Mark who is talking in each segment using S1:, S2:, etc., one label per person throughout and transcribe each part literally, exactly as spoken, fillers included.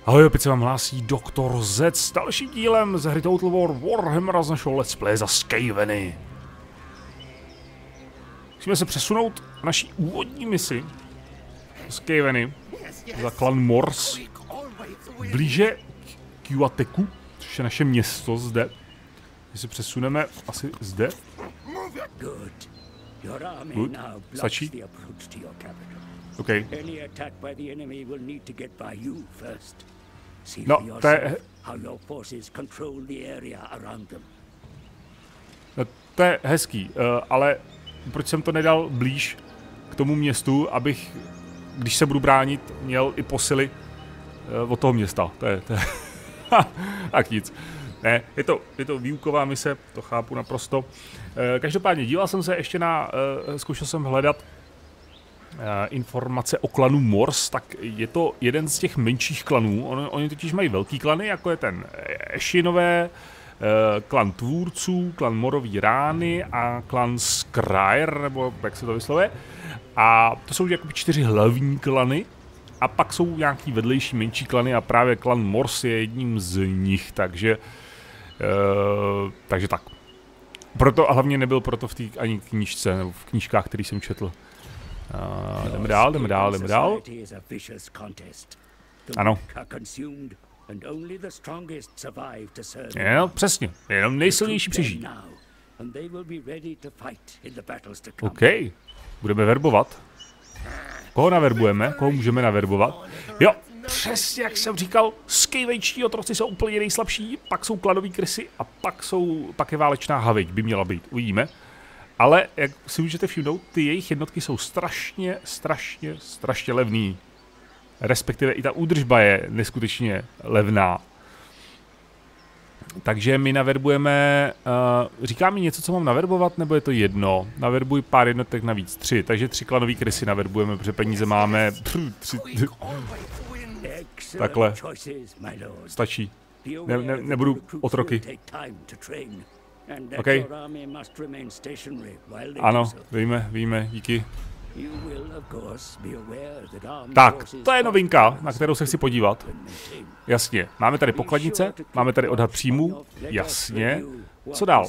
S1: Ahoj, opět se vám hlásí doktor Z s dalším dílem z hry Total War Warhammer z našeho let's play za Skaveny. Musíme se přesunout na naší úvodní misi Skaveny za klan Mors blíže k Juateku, což je naše město zde. My se přesuneme asi zde. Good. Stačí? OK. No, to je... No, to je hezký, uh, ale proč jsem to nedal blíž k tomu městu, abych, když se budu bránit, měl i posily uh, od toho města. To je... To je tak nic. Ne, je to, je to výuková mise, to chápu naprosto. Uh, každopádně díval jsem se ještě na... Uh, zkoušel jsem hledat informace o klanu Mors, tak je to jeden z těch menších klanů. On, oni totiž mají velký klany, jako je ten Eshinové, klan tvůrců, klan Morový rány a klan Skryre, nebo jak se to vyslovuje. A to jsou jako čtyři hlavní klany. A pak jsou nějaký vedlejší menší klany a právě klan Mors je jedním z nich, takže uh, takže tak. Proto a hlavně nebyl proto v té ani knížce, nebo v knížkách, který jsem četl. Uh, jdeme dál, jdeme dál, jdeme dál. Ano. Jo, přesně. Jenom nejsilnější přežijí. OK. Budeme verbovat. Koho naverbujeme? Koho můžeme naverbovat? Jo, přesně jak jsem říkal, skejvejčtí otroci jsou úplně nejslabší, pak jsou klanový krysy a pak, jsou, pak je válečná haviť, by měla být. Uvidíme. Ale, jak si můžete všimnout, ty jejich jednotky jsou strašně, strašně, strašně levný. Respektive i ta údržba je neskutečně levná. Takže my naverbujeme... Uh, říká mi něco, co mám naverbovat, nebo je to jedno? Naverbuji pár jednotek navíc, tři. Takže tři klanový krysy naverbujeme, protože peníze máme... Pff, tři, takhle. Stačí. Ne, ne, nebudu otroky. OK. Ano, víme, víme, díky. Tak, to je novinka, na kterou se chci podívat. Jasně, máme tady pokladnice, máme tady odhad příjmů, jasně. Co dál?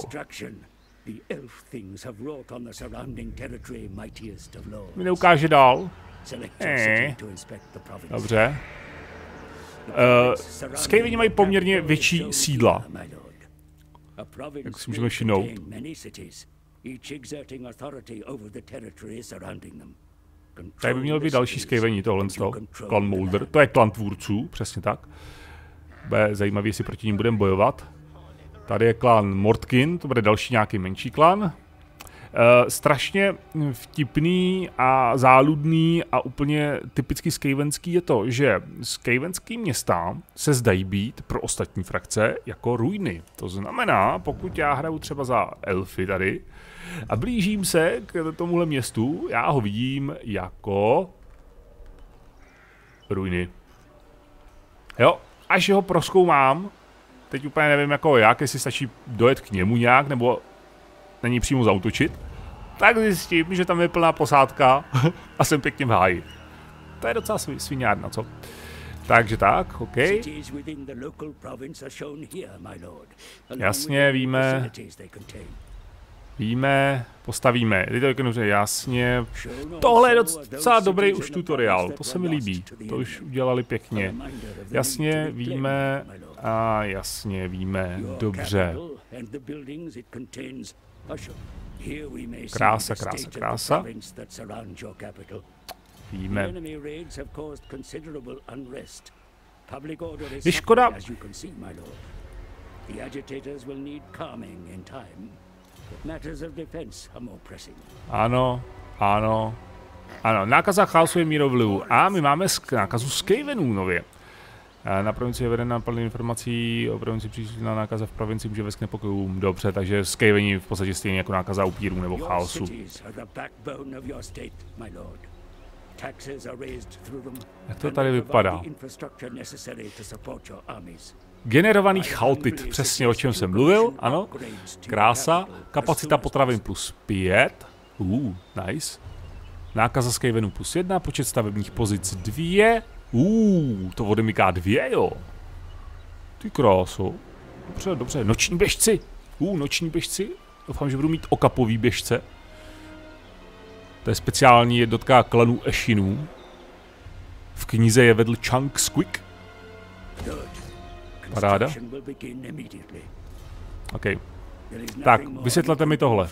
S1: Mi neukáže dál. Eh. Dobře. Uh, Skaveni mají poměrně větší sídla. Jak si můžeme všimnout. Tady by měl být další Skaveni, tohle z toho. Klan Molder, to je klan tvůrců, přesně tak. Bude zajímavý, jestli proti ním budeme bojovat. Tady je klan Mordkin, to bude další nějaký menší klan. Uh, strašně vtipný a záludný a úplně typicky skavenský je to, že skavenský města se zdají být pro ostatní frakce jako ruiny. To znamená, pokud já hraju třeba za elfy tady a blížím se k tomuhle městu, já ho vidím jako ruiny. Jo, až ho prozkoumám, teď úplně nevím jako jak, jestli stačí dojet k němu nějak, nebo na ní přímo zaútočit, tak zjistím, že tam je plná posádka a jsem pěkně v háji. To je docela sviňárna, co? Takže tak, OK. Jasně, víme. Víme, postavíme. Jasně. Tohle je docela dobrý už tutoriál, to se mi líbí. To už udělali pěkně. Jasně, víme. A jasně, víme. Dobře. Krása, krása, krása. Víme. Je škoda. Ano, ano. Ano, nákaza chaosu je mírou vlivu. A my máme nákazu Skavenů nově. Na provincii je vedena plný informací o provincii příslušná nákaza v provincii může vést k nepokojům. Dobře, takže Skaveni v podstatě stejně jako nákaza upírů nebo chaosu. Jak to tady vypadá? Generovaný chaltit, přesně o čem jsem mluvil, ano. Krása. Kapacita potravin plus pět. Uh, nice. Nákaza Skavenů plus jedna, počet stavebních pozic dvě. Uuu, to odemyká dvě, jo. Ty kráso. Dobře, dobře. Noční běžci. Uuu, noční běžci. Doufám, že budu mít okapový běžce. To je speciální jednotka klanu Eshinů. V knize je vedl Chunk Squeak. Paráda. OK. Tak, vysvětlete mi tohle.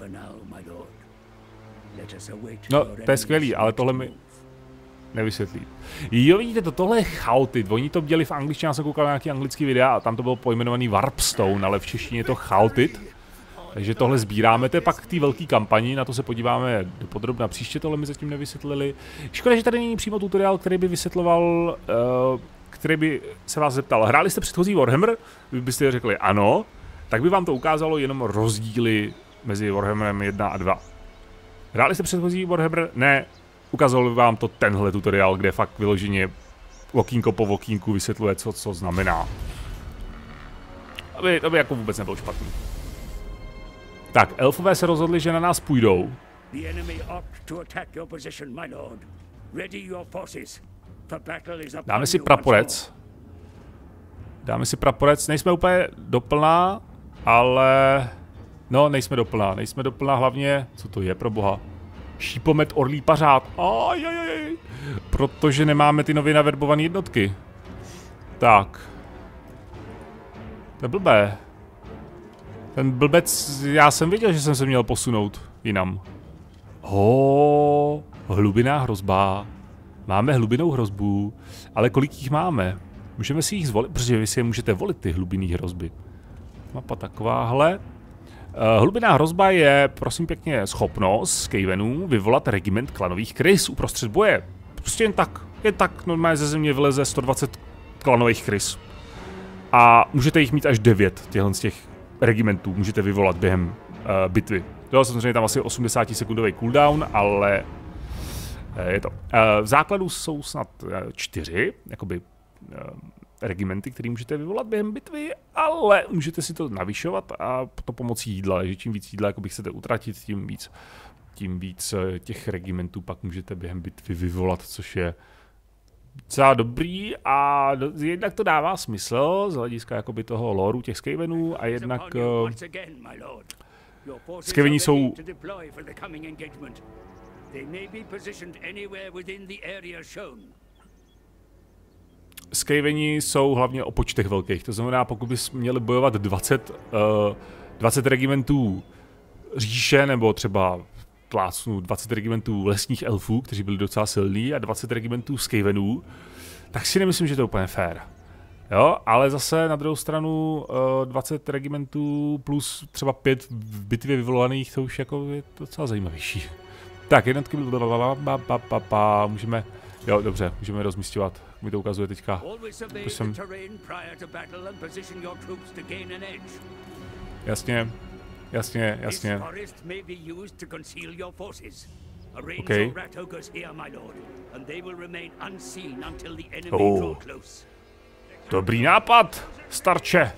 S1: No, to je skvělý, ale tohle mi nevysvětlí. Jo, vidíte to, tohle je chaotit. Oni to dělali v angličtině, já jsem koukal na nějaký anglický videa a tam to bylo pojmenovaný Warpstone, ale v češtině je to chaotit. Takže tohle sbíráme, to je pak k té velké kampani, na to se podíváme dopodrobna příště, tohle mi zatím nevysvětlili. Škoda, že tady není přímo tutoriál, který by vysvětloval, uh, který by se vás zeptal, hráli jste předchozí Warhammer? Vy byste řekli ano, tak by vám to ukázalo jenom rozdíly mezi Warhammerem jedna a dva. Hráli jste předchozí Warhammer? Ne, ukázalo by vám to tenhle tutoriál, kde fakt vyloženě okýnko po okýnku vysvětluje, co co znamená. Aby, to by jako vůbec nebylo špatný. Tak, elfové se rozhodli, že na nás půjdou. Dáme si praporec. Dáme si praporec, nejsme úplně doplná, ale... No, nejsme doplná, nejsme doplná hlavně... Co to je pro boha? Šípomet orlí pařád. Ajajaj. Protože nemáme ty nově naverbované jednotky. Tak. To je blbé. Ten blbec, já jsem věděl, že jsem se měl posunout jinam. Ho, hlubiná hrozba. Máme hlubinou hrozbu, ale kolik jich máme? Můžeme si jich zvolit, protože vy si je můžete volit, ty hlubinné hrozby. Mapa takováhle. Uh, hlubiná hrozba je, prosím pěkně, schopnost Skavenů vyvolat regiment klanových krys uprostřed boje. Prostě jen tak, jen tak normálně ze země vyleze sto dvacet klanových krys. A můžete jich mít až devět těchto z těch regimentů, můžete vyvolat během uh, bitvy. To samozřejmě tam asi osmdesátisekundový cooldown, ale uh, je to. Uh, v základu jsou snad uh, čtyři, jakoby uh, regimenty, které můžete vyvolat během bitvy, ale můžete si to navyšovat a to pomocí jídla, že čím víc jídla jakoby chcete utratit, tím víc, tím víc těch regimentů pak můžete během bitvy vyvolat, což je docela dobrý a jednak to dává smysl z hlediska jakoby toho loreu těch Skavenů a jednak uh, Skaveni jsou Skaveni jsou hlavně o počtech velkých, to znamená, pokud bys měli bojovat dvacet, uh, dvacet regimentů říše, nebo třeba plácnu dvacet regimentů lesních elfů, kteří byli docela silní, a dvacet regimentů Skavenů, tak si nemyslím, že to je úplně fair. Jo, ale zase na druhou stranu uh, dvacet regimentů plus třeba pět v bitvě vyvolaných, to už jako je docela zajímavější. Tak, jednotky, blablabla, můžeme, jo, dobře, můžeme rozmístěvat. Mi to ukazuje teďka. Jsem... Jasně, jasně, jasně. OK. Oh. Dobrý nápad, starče.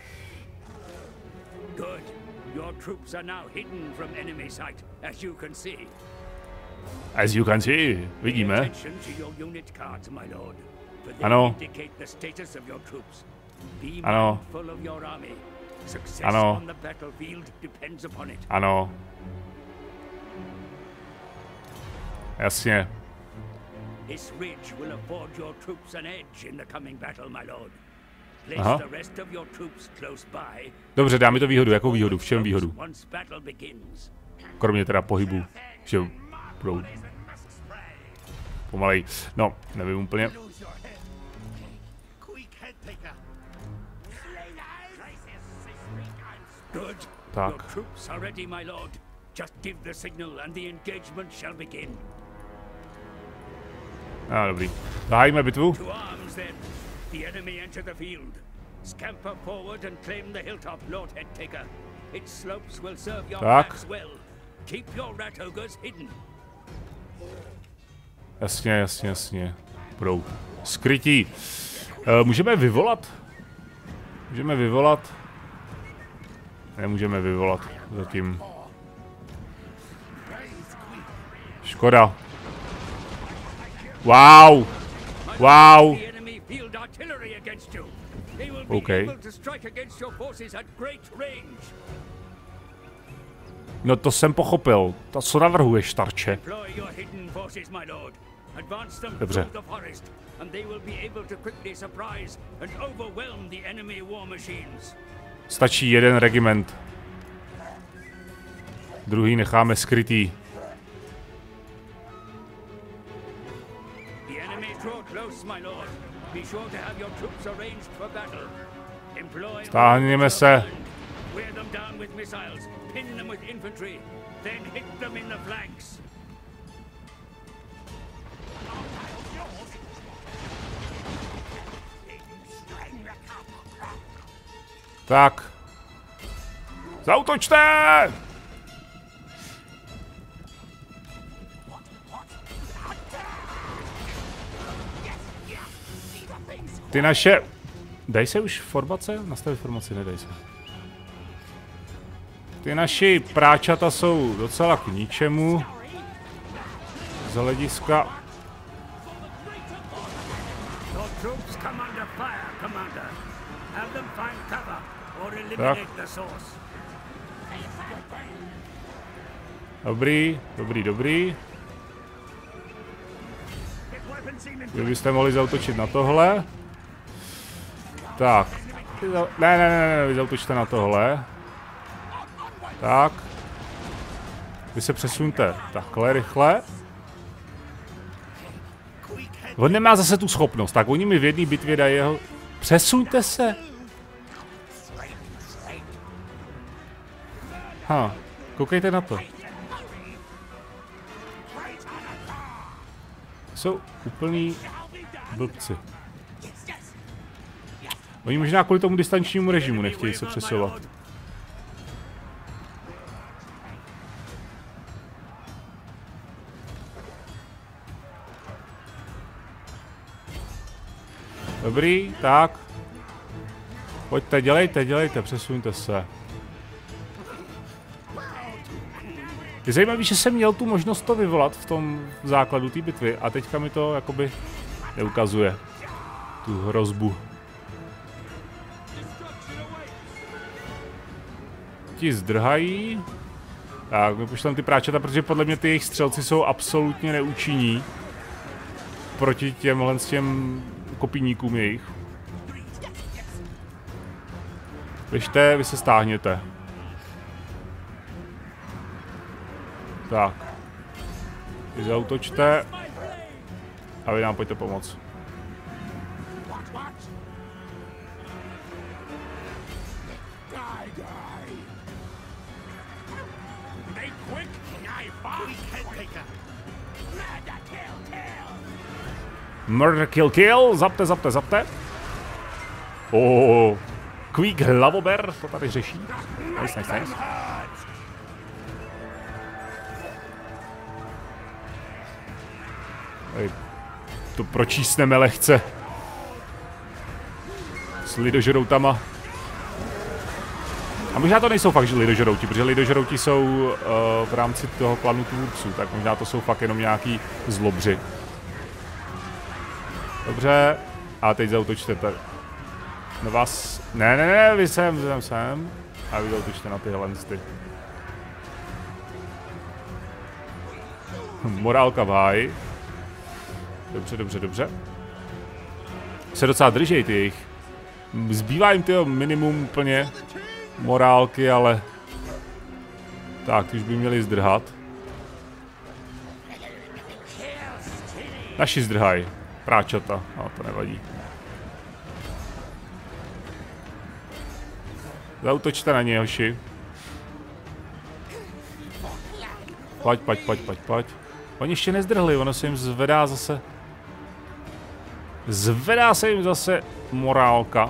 S1: As you can see, vidíme. Ano. Ano. Ano. Ano. Jasně. Aha. Dobře, dá mi to výhodu. Jakou výhodu? V čem výhodu? Kromě teda pohybu. Že budou pomalej. No, nevím úplně. Tak. A dobrý. Zahájíme bitvu. Tak. Jasně, jasně, jasně. Budou skrytí. Uh, můžeme vyvolat? Můžeme vyvolat? Nemůžeme vyvolat zatím. Škoda. Wow. Wow. OK. No to jsem pochopil. To co navrhuješ, starče? Dobře. Stačí jeden regiment. Druhý necháme skrytý. Stáhněme se. Tak. Zaútočte! Ty naše... Dej se už formace? Nastavit formaci, nedej se. Ty naši práčata jsou docela k ničemu. Z hlediska... Tak. Dobrý, dobrý, dobrý. Vy byste mohli zaútočit na tohle. Tak. Ne, ne, ne, ne, vy zaútočte na tohle. Tak. Vy se přesuňte takhle rychle. On nemá zase tu schopnost, tak oni mi v jedné bitvě dají jeho... Přesuňte se! Ha, koukejte na to. Jsou úplný blbci. Oni možná kvůli tomu distančnímu režimu nechtějí se přesouvat. Dobrý, tak. Pojďte, dělejte, dělejte, přesuňte se. Je zajímavé, že jsem měl tu možnost to vyvolat v tom základu té bitvy a teďka mi to jakoby neukazuje. Tu hrozbu. Ti zdrhají. Tak, my pošleme ty práčata, protože podle mě ty jejich střelci jsou absolutně neúčinní. Proti těmhle s těm kopíníkům jejich. Běžte, vy se stáhněte. Tak. Vy zaútočte. A vy nám pojďte pomoct. Murder, kill, kill, zapte, zapte, zapte. Oh, Quick hlavober, to tady řeší. Nice, nice, nice. Tady to pročísneme lehce. S lidožroutama. A možná to nejsou fakt lidožrouti, protože lidožrouti jsou uh, v rámci toho klanu tvůrců, tak možná to jsou fakt jenom nějaký zlobři. Dobře, a teď zaútočte tady. Na vás... Ne, ne, ne, vy sem, sem, sem. A vy zaútočte na tyhle listy. Morálka v háji. Dobře, dobře, dobře. Se docela držej ty jejich. Zbývá jim tyho minimum úplně morálky, ale... Tak, ty už by měli zdrhat. Naši zdrhají. Práčata, no to nevadí. Zaútočte na něj, hoši. Pojď, pojď, pojď, pojď, pojď. Oni ještě nezdrhli, ono se jim zvedá zase... Zvedá se jim zase morálka.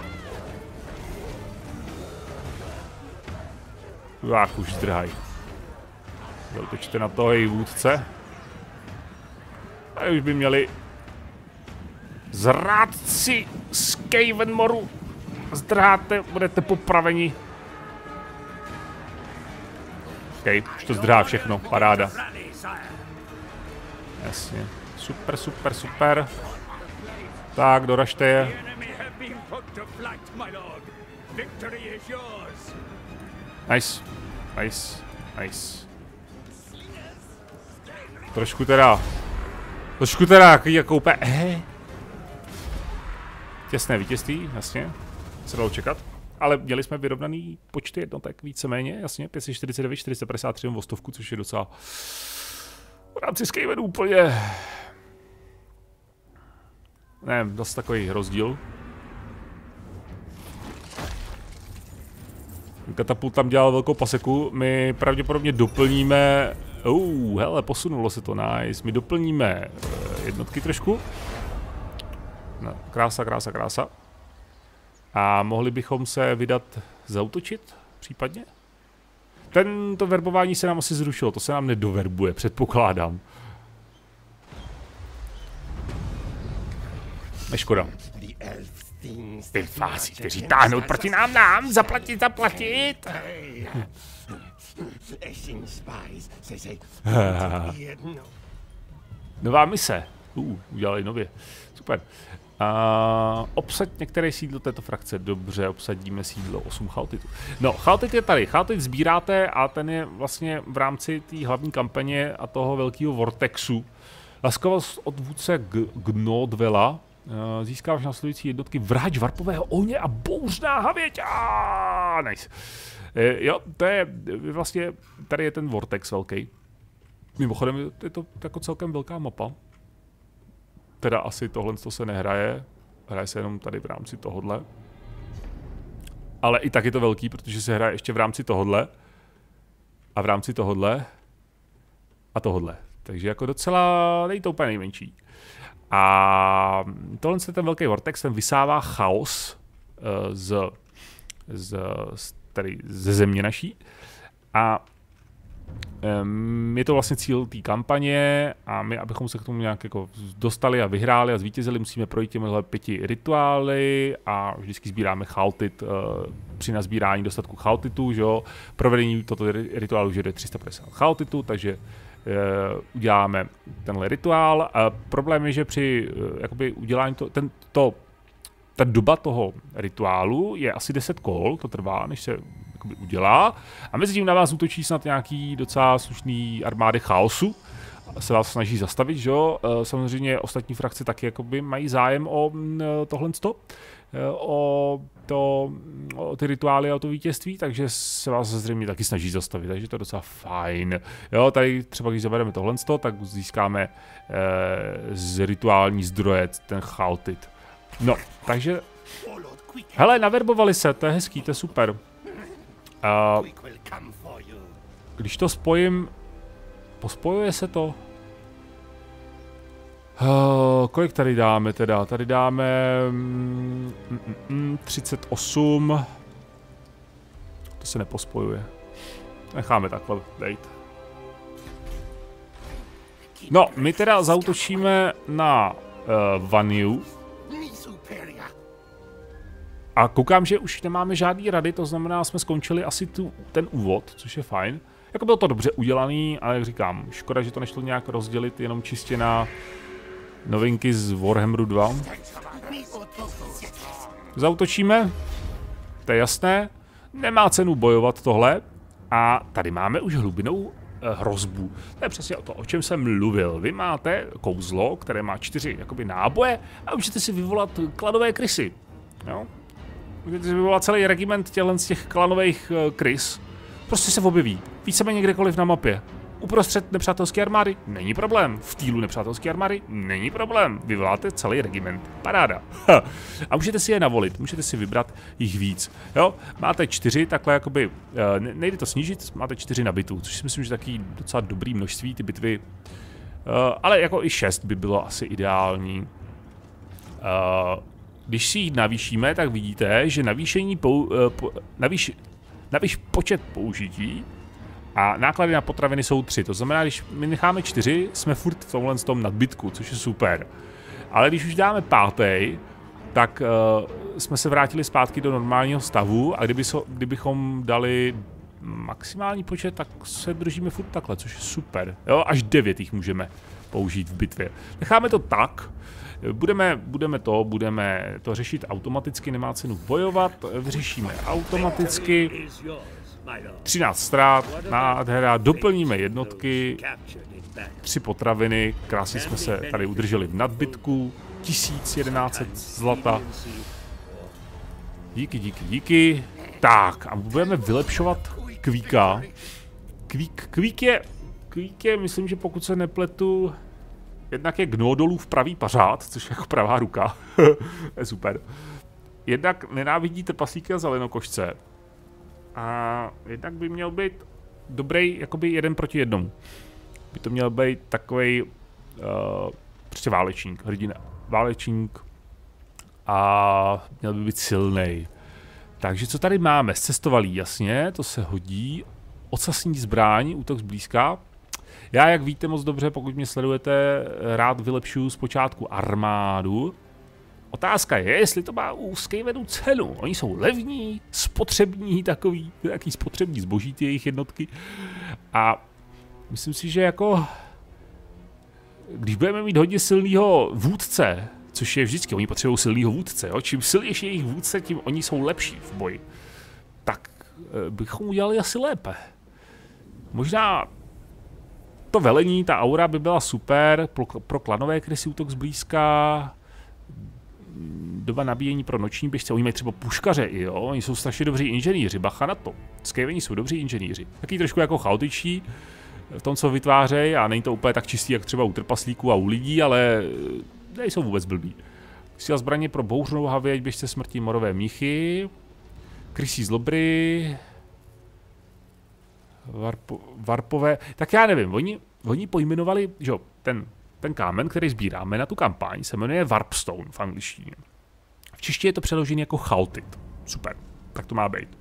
S1: Jak už zdrhají. Zaútočte na toho její vůdce. A už by měli... Zrádci z Cavenmoru. Zdrháte, budete popraveni. OK, už to zdrhá všechno, paráda. Jasně. Super, super, super. Tak, doražte je. Nice, nice, nice. Trošku teda, trošku teda, jaký jako úplně, eh. Těsné vítězství, jasně, se dalo čekat. Ale měli jsme vyrovnaný počty jednotek víceméně, jasně, pět set čtyřicet devět, čtyři sta padesát tři o stovku, což je docela v rámci Skavenu úplně, ne, zase takový rozdíl. Katapult tam dělal velkou paseku, my pravděpodobně doplníme, uh, hele, posunulo se to, nice, my doplníme jednotky trošku. No, krása, krása, krása. A mohli bychom se vydat zaútočit, případně? Tento verbování se nám asi zrušilo, to se nám nedoverbuje, předpokládám. Neškoda. Ty fázi, kteří táhnou proti nám, nám, zaplatit, zaplatit! Nová mise. Uh, udělali nově. Super. Uh, obsaď některé sídlo této frakce. Dobře, obsadíme sídlo osm Chaotitů. No, Chaotit je tady. Chaotit sbíráte a ten je vlastně v rámci té hlavní kampaně a toho velkého Vortexu. Laskavost od vůdce Gnodvela. Uh, získáváš následující jednotky Vrhač varpového ohně a bouřná havěť. Ah, nice. E, jo, to je vlastně, tady je ten Vortex velký. Mimochodem je to jako celkem velká mapa. Teda asi tohle to se nehraje, hraje se jenom tady v rámci tohodle. Ale i tak je to velký, protože se hraje ještě v rámci tohodle. A v rámci tohodle. A tohodle. Takže jako docela, není to úplně nejmenší. A tohle je ten velký Vortex, ten vysává chaos uh, z, z, z, tady ze země naší. A um, je to vlastně cíl té kampaně a my, abychom se k tomu nějak jako dostali a vyhráli a zvítězili, musíme projít těmihle pěti rituály a vždycky sbíráme chaotit uh, při nazbírání dostatku chaotitů, že jo. Provedení toto rituálu už jde tři sta padesát chaotitů, takže Uh, uděláme tenhle rituál. A problém je, že při uh, jakoby udělání to, ten, to, ta doba toho rituálu je asi deset kol, to trvá, než se jakoby udělá. A mezi tím na vás útočí snad nějaký docela slušný armády chaosu. Se vás snaží zastavit, že jo. Uh, samozřejmě ostatní frakce taky jakoby mají zájem o uh, tohle uh, o, to, o ty rituály a o to vítězství, takže se vás zřejmě taky snaží zastavit, takže to je docela fajn. Jo, tady třeba když zabereme tohle, tak získáme uh, z rituální zdroje ten chaotit. No, takže hele, naverbovali se, to je hezký, to je super. Uh, když to spojím, pospojuje se to? Uh, kolik tady dáme teda? Tady dáme mm, mm, mm, třicet osm. To se nepospojuje. Necháme takhle dejt. No, my teda zaútočíme na uh, Vaniu. A koukám, že už nemáme žádný rady, to znamená, jsme skončili asi tu, ten úvod, což je fajn. Jako bylo to dobře udělaný, ale jak říkám, škoda, že to nešlo nějak rozdělit jenom čistě na novinky z Warhammeru dva. Zaútočíme, to je jasné, nemá cenu bojovat tohle. A tady máme už hlubinou eh, hrozbu. To je přesně o to, o čem jsem mluvil. Vy máte kouzlo, které má čtyři jakoby náboje a můžete si vyvolat klanové krysy. Jo? Můžete si vyvolat celý regiment těchto z těch klanových uh, krys. Prostě se objeví. Víceméně kdekoliv na mapě. Uprostřed nepřátelské armády? Není problém. V týlu nepřátelské armády? Není problém. Vyvoláte celý regiment. Paráda. A můžete si je navolit. Můžete si vybrat jich víc. Jo? Máte čtyři, takhle jakoby, uh, nejde to snížit, máte čtyři na bitvu, což si myslím, že taky docela dobrý množství ty bitvy. Uh, ale jako i šest by bylo asi ideální. Uh, Když si ji navýšíme, tak vidíte, že navýšení pou, po, navýš, navýš počet použití a náklady na potraviny jsou tři. To znamená, když my necháme čtyři, jsme furt v tomhle tom nadbytku, což je super. Ale když už dáme pátý, tak uh, jsme se vrátili zpátky do normálního stavu a kdyby so, kdybychom dali maximální počet, tak se držíme furt takhle, což je super. Jo, až devět jich můžeme použít v bitvě. Necháme to tak. Budeme, budeme to, budeme to řešit automaticky, nemá cenu bojovat, vyřešíme automaticky. třináct ztrát, nádhera, doplníme jednotky, tři potraviny, krásně jsme se tady udrželi v nadbytku, tisíc jedenáct set zlata. Díky, díky, díky. Tak, a budeme vylepšovat Kvíka. Kvík, kvík je, kvík je, myslím, že pokud se nepletu, jednak je Gnódolův pravý pařád, což je jako pravá ruka. Je super. Jednak nenávidí trpaslíky a zelenokošce. A jednak by měl být dobrý, jakoby jeden proti jednomu. By to měl být takovej uh, prostě válečník, hrdina. Válečník. A měl by být silnej. Takže co tady máme? Zcestovalý, jasně, to se hodí. Ocasní zbraň, útok zblízka. Já, jak víte moc dobře, pokud mě sledujete, rád vylepšuju zpočátku armádu. Otázka je, jestli to má u Skavenu cenu. Oni jsou levní, spotřební, takový, takový spotřební zboží, ty jejich jednotky. A myslím si, že jako, když budeme mít hodně silného vůdce, což je vždycky, oni potřebují silného vůdce, jo? Čím silnější je jejich vůdce, tím oni jsou lepší v boji. Tak bychom udělali asi lépe. Možná to velení, ta aura by byla super pro, pro klanové krysy, útok zblízka, doba nabíjení pro noční běžce, oni mají třeba puškaře i, jo, oni jsou strašně dobří inženýři, bacha na to. Skaveni jsou dobří inženýři. Taky trošku jako chaotičtí v tom, co vytvářejí, a není to úplně tak čistý, jak třeba u trpaslíků a u lidí, ale nejsou vůbec blbí. Síla zbraně pro bouřnou havěť, běžce smrti, morové mnichy, krysí zlobry, varpo, varpové, tak já nevím, oni, oni pojmenovali, že jo, ten, ten kámen, který sbíráme na tu kampaň, se jmenuje Warpstone v angličtině. V češtině je to přeložené jako Chaotit. Super, tak to má být.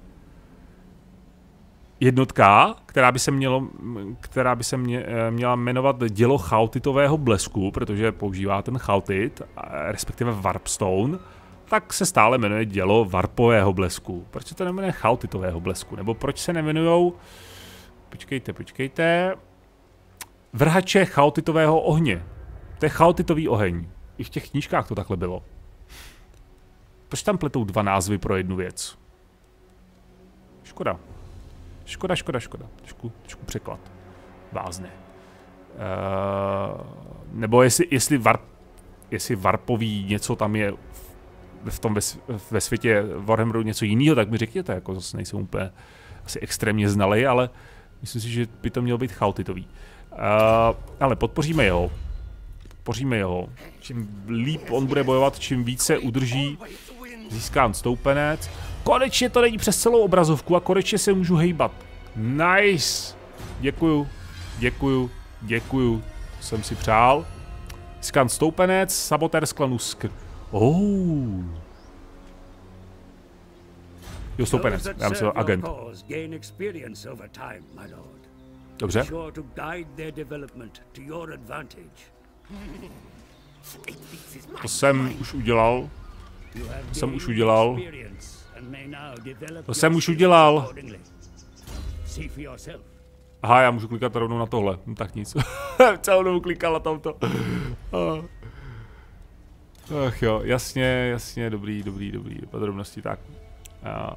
S1: Jednotka, která by se, mělo, která by se mě, měla jmenovat dělo chaotitového blesku, protože používá ten chaotit, respektive Warpstone, tak se stále jmenuje dělo varpového blesku. Proč se to nemenuje chaotitového blesku? Nebo proč se nemenujou, počkejte, počkejte, vrhače chaotitového ohně. To je chaotitový oheň. I v těch knížkách to takhle bylo. Proč tam pletou dva názvy pro jednu věc? Škoda. Škoda, škoda, škoda. Trošku, trošku překlad. Vázne. Uh, nebo jestli, jestli, varp, jestli varpový něco tam je v tom ve, ve světě Warhammeru něco jiného, tak mi řekněte, jako zase nejsem úplně asi extrémně znalej, ale myslím si, že by to mělo být chaotitový. Uh, ale podpoříme jeho. Podpoříme jeho. Čím líp on bude bojovat, čím více udrží, získám stoupenec. Konečně to není přes celou obrazovku a konečně se můžu hejbat. Nice. Děkuju, děkuju, děkuju. To jsem si přál. Získám stoupenec, sabotér z klanu Skr. Oh. Jo, stoupenec, já myslím agent. Dobře. To jsem už udělal. To jsem už udělal. To jsem už udělal. Aha, já můžu klikat rovnou na tohle. No, tak nic. Celou dobu klikal na tomto. Ach jo, jasně, jasně, dobrý, dobrý, dobrý. Podrobnosti, tak. Uh.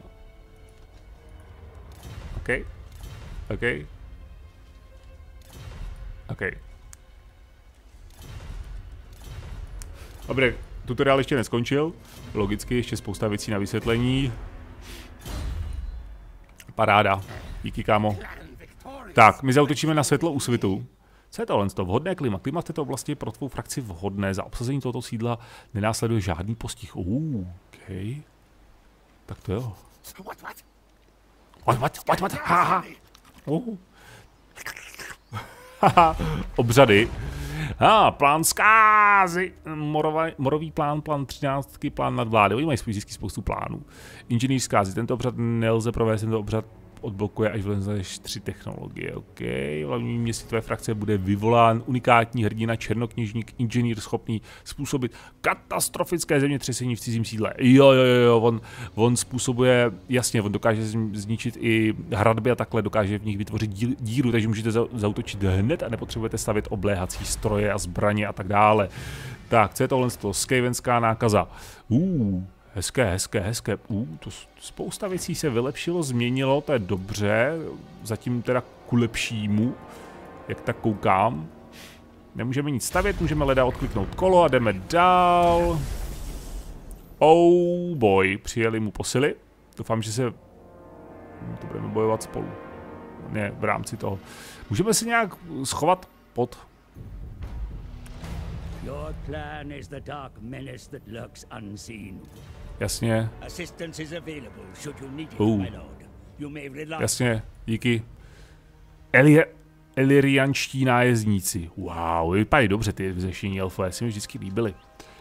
S1: OK. OK. OK. Dobrý, tutoriál ještě neskončil. Logicky ještě spousta věcí na vysvětlení. Paráda. Díky, kámo. Tak, my zautočíme na světlo úsvitu. Co je tohle? Vhodné klima. Klima v této oblasti je pro tvou frakci vhodné. Za obsazení tohoto sídla nenásleduje žádný postih. Uh, OK. Tak to jo. What, what, what, what? Haha. Uh. Haha. Obřady. Ah, plán zkázy. Morový, morový plán, plán třináctky, plán nadvlády. Oni mají spoustu plánů. Inženýr zkázy. Tento obřad nelze provést, tento obřad odblokuje, až vylezeš tři technologie. OK, v hlavním městě tvé frakce bude vyvolán unikátní hrdina, černokněžník, inženýr schopný způsobit katastrofické zemětřesení v cizím sídle. Jo, jo, jo, on, on způsobuje, jasně, on dokáže zničit i hradby a takhle, dokáže v nich vytvořit díl, díru, takže můžete zaútočit hned a nepotřebujete stavět obléhací stroje a zbraně a tak dále. Tak, co je tohle z toho? Skavenská nákaza. Uh, hezké, hezké, hezké. Uh, to spousta věcí se vylepšilo, změnilo, to je dobře. Zatím teda ku lepšímu, jak tak koukám. Nemůžeme nic stavět, můžeme leda odkliknout kolo a jdeme dál. Oh boy, přijeli mu posily. Doufám, že se to budeme bojovat spolu. Ne, v rámci toho. Můžeme se nějak schovat pod...
S2: Your plan is the dark menace that lurks unseen.
S1: Jasně.
S2: Assistance is available should you need it,
S1: Uh.
S2: my lord. You may rely.
S1: Jasně, díky. Elie, Elirianští nájezdníci. Wow, vypadají dobře ty vyřešení elfové, se mi vždycky líbily.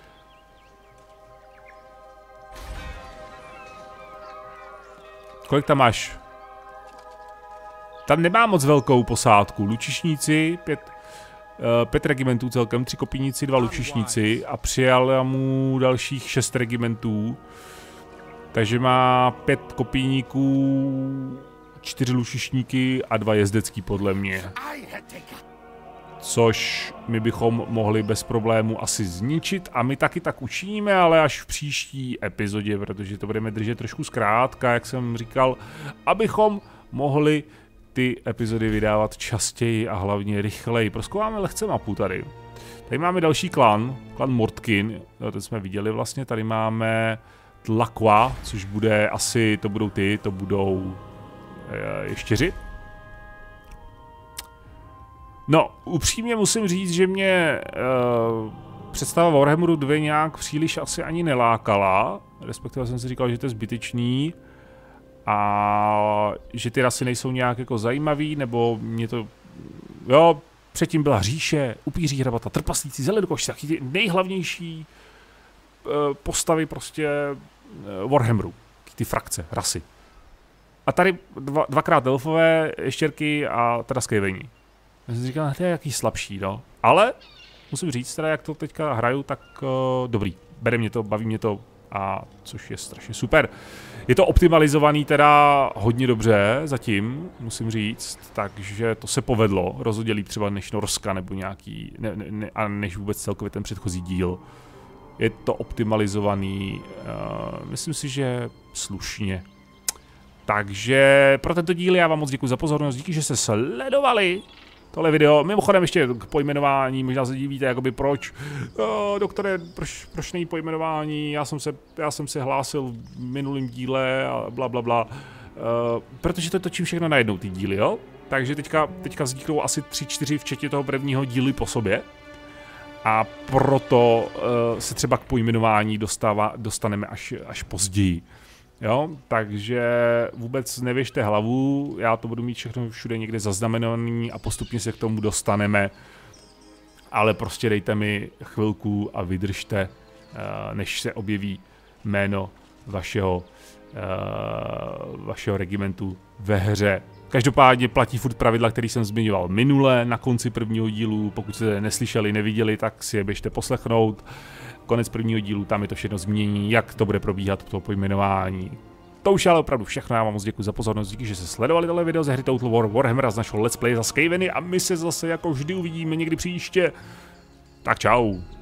S1: Kolik tam máš? Tam nemá moc velkou posádku. Lučišníci, pět, uh, pět regimentů celkem, tři kopíníci, dva lučišníci a přijal mu dalších šest regimentů. Takže má pět kopíníků, čtyři lučišníky a dva jezdecký podle mě. Což my bychom mohli bez problému asi zničit a my taky tak učiníme, ale až v příští epizodě, protože to budeme držet trošku zkrátka, jak jsem říkal, abychom mohli ty epizody vydávat častěji a hlavně rychleji. Prozkoumáme lehce mapu tady. Tady máme další klan, klan Mortkin, to jsme viděli vlastně, tady máme Tlaqua, což bude asi, to budou ty, to budou e, ještěři. No, upřímně musím říct, že mě uh, představa Warhammeru dva nějak příliš asi ani nelákala, respektive jsem si říkal, že to je zbytečný a že ty rasy nejsou nějak jako zajímavý, nebo mě to, jo, předtím byla říše, upíří hrabata, trpaslíci, zeledokoši, taky ty nejhlavnější uh, postavy prostě uh, Warhammeru, ty frakce, rasy. A tady dva, dvakrát elfové, ještěrky a teda skaveni. Já jsem si říkal, to je jaký slabší, no. Ale musím říct, teda jak to teďka hraju, tak uh, dobrý. Bere mě to, baví mě to, a což je strašně super. Je to optimalizovaný teda hodně dobře zatím, musím říct, takže to se povedlo. Rozhodně líp třeba než Norska nebo nějaký, ne, ne, a než vůbec celkově ten předchozí díl. Je to optimalizovaný, uh, myslím si, že slušně. Takže pro tento díl já vám moc děkuji za pozornost, díky, že jste sledovali tohle video. Mimochodem ještě k pojmenování, možná se divíte, jakoby proč, oh, doktore, proč, proč není pojmenování, já jsem se, já jsem se hlásil v minulém díle a bla bla bla, uh, protože to točím všechno najednou ty díly, jo? Takže teďka, teďka vzniknou asi tři, čtyři, včetně toho prvního dílu po sobě. A proto uh, se třeba k pojmenování dostává, dostaneme až, až později. Jo, takže vůbec nevěžte hlavu, já to budu mít všechno všude někde zaznamenaný a postupně se k tomu dostaneme, ale prostě dejte mi chvilku a vydržte, než se objeví jméno vašeho, vašeho regimentu ve hře. Každopádně platí furt pravidla, který jsem zmiňoval minule na konci prvního dílu, pokud jste neslyšeli, neviděli, tak si je běžte poslechnout. Konec prvního dílu, tam je to všechno změní, jak to bude probíhat to pojmenování. To už je ale opravdu všechno, já vám moc děkuji za pozornost, díky, že jste sledovali tohle video ze hry Total War Warhammer z našeho Let's Play za Skaveny a my se zase jako vždy uvidíme někdy příště. Tak čau.